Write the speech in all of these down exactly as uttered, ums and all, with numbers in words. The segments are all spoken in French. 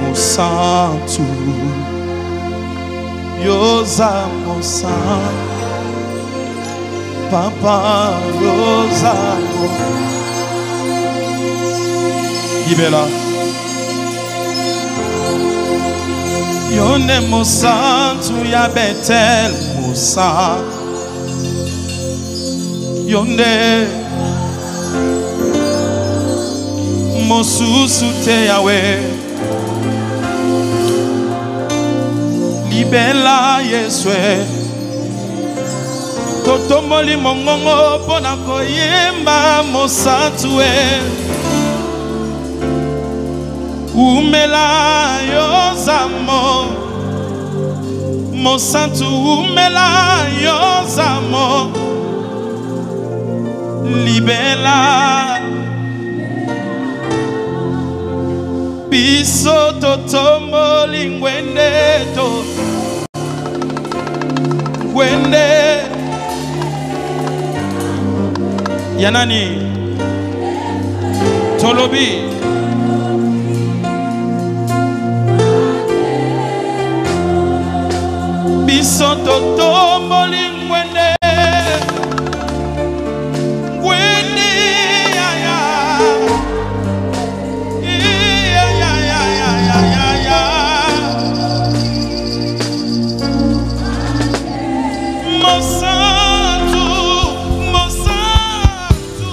Santo, Yosa Mosan, Papa Yosa Mo. Ibela. Yone Mosanto ya Betel Mosan. Yone Mosusu te Yahweh. Libela Yeswe Totomoli mongongo pona koyemba Mosantue Umela Yozamo Mosantu umela Yozamo Libela Biso totomoli ngwende to Wende Yanani Tolobi Bisoto Tomboli Wende Wende ya ya ya ya ya ya ya ya Mosanto, Mosanto,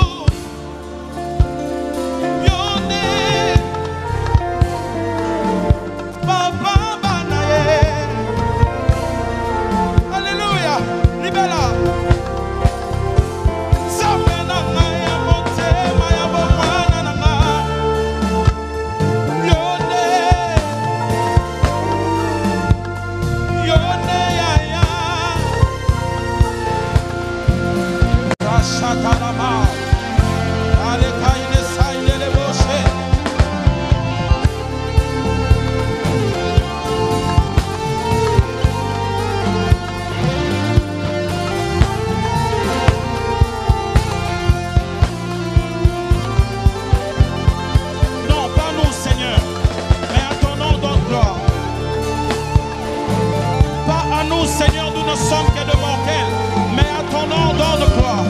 Yone, Papa Banaye, Alléluia, Libela, Samena Maya Monte, Maya Bomana Nana, Yone, Yone ya ya. Shatalama, Alekaine Saile Boshe. Non, pas nous, Seigneur, mais à ton nom de gloire. Pas à nous, Seigneur, nous ne sommes que de mortels, mais à ton nom de gloire.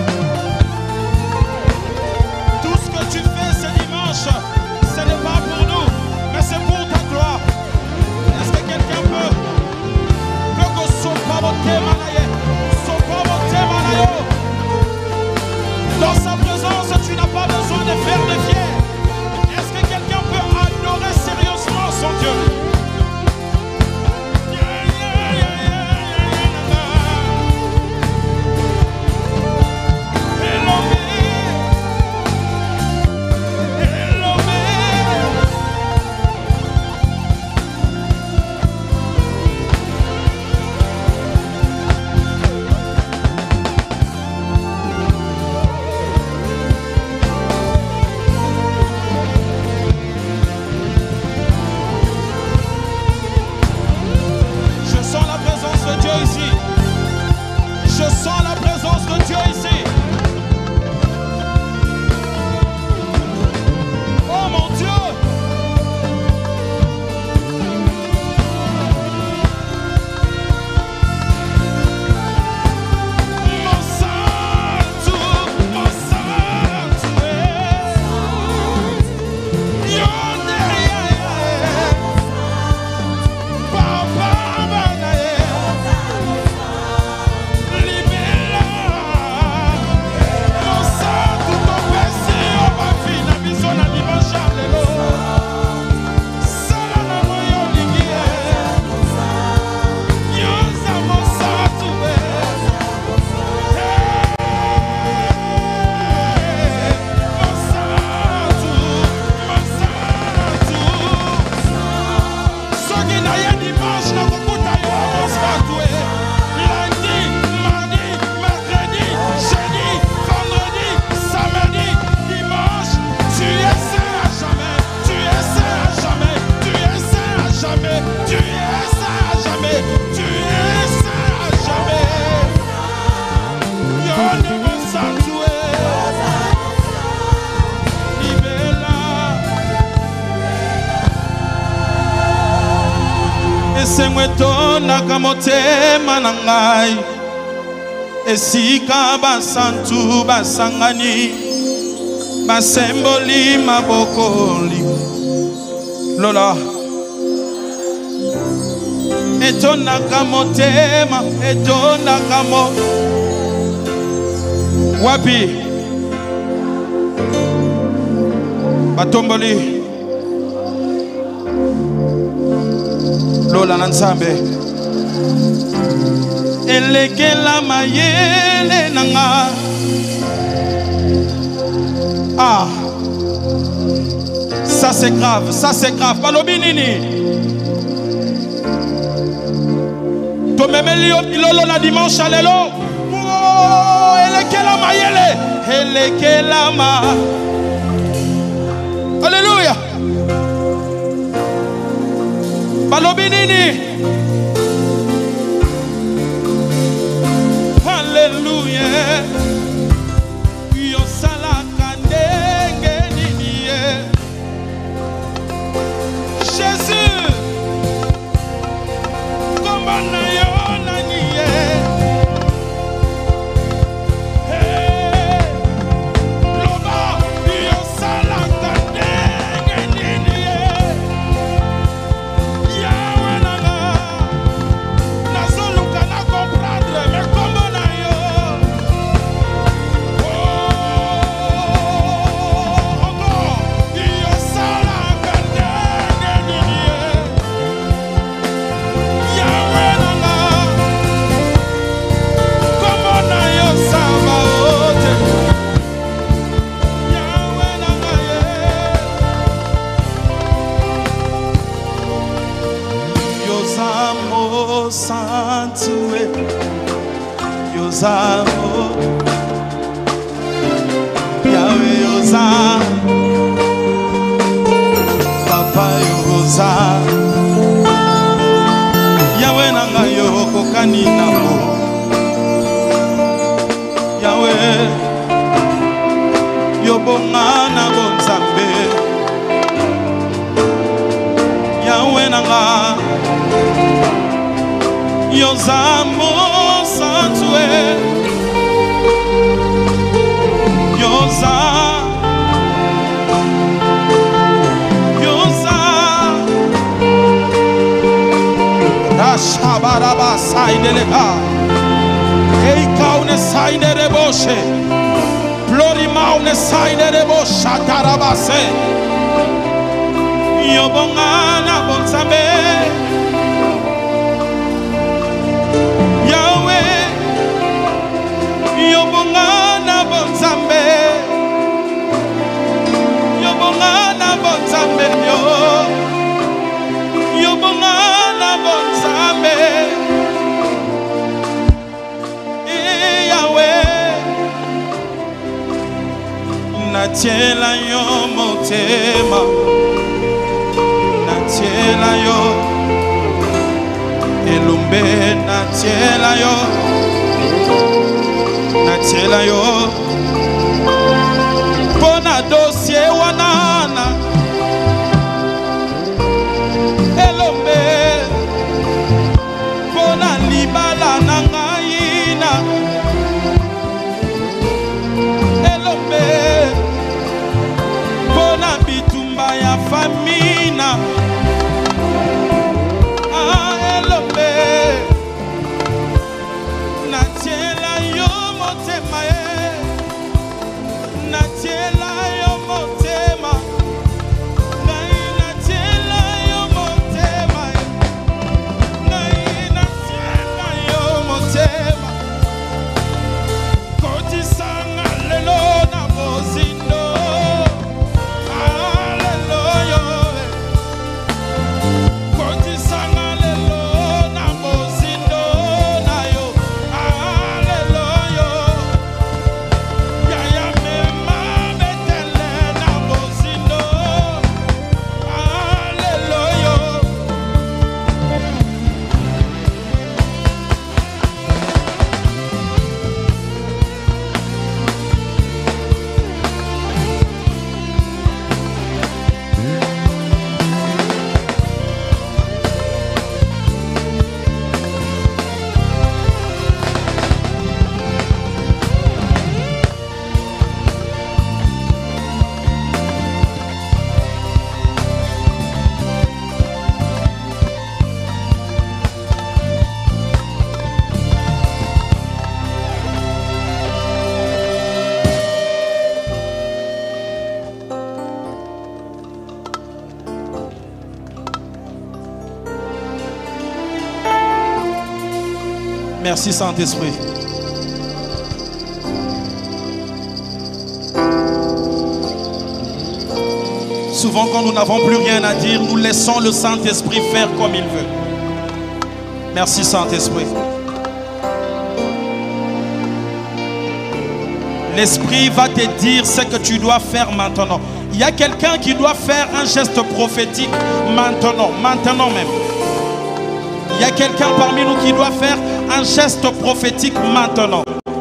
Tu fais ce dimanche, ce n'est pas pour nous, mais c'est pour ta gloire. Est-ce que quelqu'un peut peut que son pamoté manaye, son pamoté manayo. Dans sa présence, tu n'as pas besoin de faire de fier. Est-ce que quelqu'un peut adorer sérieusement son Dieu? esengo etondaka motema na ngai esika basantu basangani basemboli mabokoli lola etondaka motema etondaka mo wapi batomboli lola na nzambe elekela mayele nanga ah ça c'est grave ça c'est grave balobi nini tomemeli lolo na dimanche alelo oh, elekela mayele elekela ma alléluia balobi nini alléluia yo salaka ndenge nini Jésus komba na yo nani hey loba yo salaka ndenge nini yawe nanga nazoluka na comprendre mais komba na yo oh encore yo salaka ndenge nini yawe nanga komba na yo sabaote yawe nanga ye Yozamo santue Yozamo Yawe yoza Papa yoza Yawe nanga yoko kanina mo Yawe yobongana bonzambe Yawe nanga Yozamo santue Yoza Yoza Rashabaraba saideleka Eika une saidereboshe Plorima une saiderebosha tarabase Yobongana bonzambe Yahweh Yobongana bonzambe Yobongana bonzambe yo Yobongana bonzambe Eh Yahweh Natiela yo motema Natiela yo Elumbe natiela yo Natiela yo Pona dossier wanana Elumbe Pona libala nangaina Elumbe Pona bitumba ya famina Natiela yo motema ye Merci Saint-Esprit. Souvent quand nous n'avons plus rien à dire, nous laissons le Saint-Esprit faire comme il veut. Merci Saint-Esprit. L'Esprit va te dire ce que tu dois faire maintenant. Il y a quelqu'un qui doit faire un geste prophétique maintenant, maintenant même. Il y a quelqu'un parmi nous qui doit faire un geste prophétique maintenant.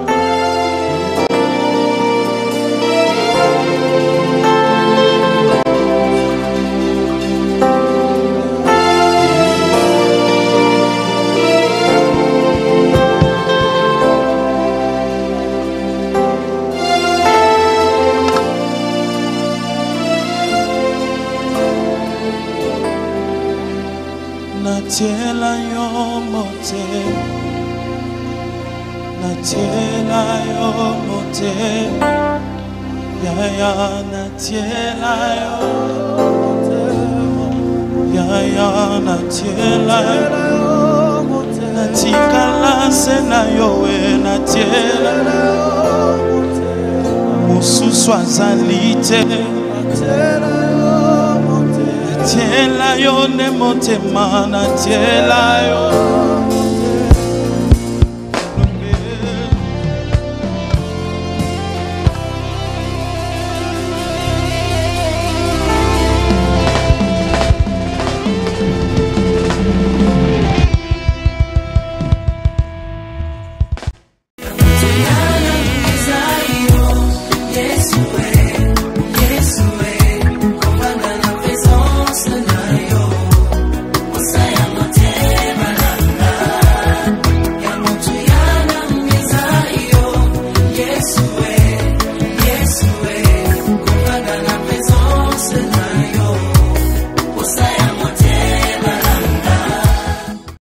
Natiela yo mote, natiela yo mote, ya ya natiela yo mote, ya ya natiela yo mote, natikala sena yo we natiela yo mote, mususu azalite natiela. Tiela yo ne motema na tiela yo